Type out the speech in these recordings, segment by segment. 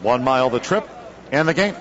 1 mile the trip and the game.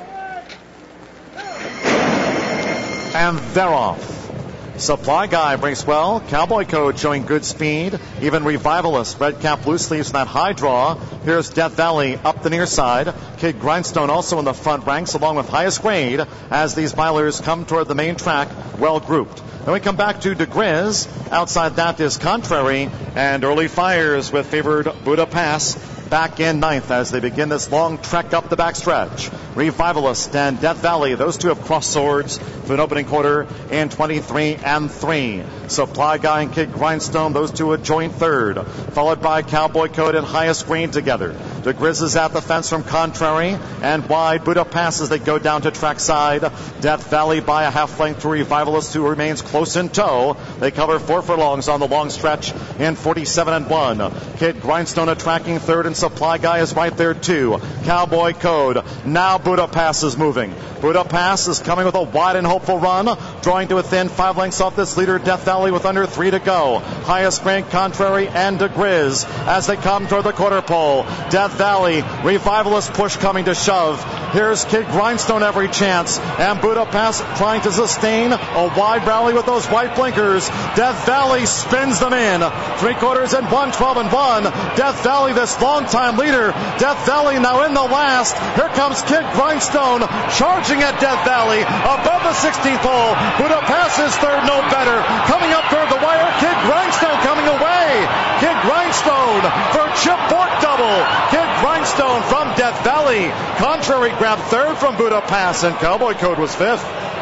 And they're off. Supply Guy breaks well. Cowboy Code showing good speed. Even Revivalist, red cap, blue sleeves from that high draw. Here's Death Valley up the near side. Kid Grindstone also in the front ranks along with Highest Grade as these milers come toward the main track, well grouped. Then we come back to Grizz. Outside that is Contrary and Early Fires with favored Buddha Pass back in ninth as they begin this long trek up the backstretch. Revivalist and Death Valley, those two have crossed swords for an opening quarter in 23-3. Supply Guy and Kid Grindstone, those two a joint third, followed by Cowboy Code and Highest Green together. The Grizz is at the fence from Contrary and wide Buddha Pass as they go down to trackside. Death Valley by a half length to Revivalist, who remains close in tow. They cover 4 furlongs on the long stretch in 47-1. Kid Grindstone a tracking third and Supply Guy is right there too. Cowboy Code. Now Buddha Pass is moving. Buddha Pass is coming with a wide and hopeful run, drawing to within 5 lengths off this leader Death Valley with under 3 to go. Highest Grade, Contrary, and De Grizz as they come toward the quarter pole. Death Valley, Revivalist push coming to shove. Here's Kid Grindstone every chance, and Buddha Pass trying to sustain a wide rally with those white blinkers. Death Valley spins them in. 3/4 and 1, 12-1. Death Valley, this long-time leader. Death Valley now in the last. Here comes Kid Grindstone charging at Death Valley above the 16th hole. Buddha Pass is third, no better. Coming up toward the wire, Kid Grindstone coming away. Kid Grindstone for Chip Bourque double. Kid Grindstone from Death Valley. Contrary grabbed third from Buddha Pass, and Cowboy Code was fifth.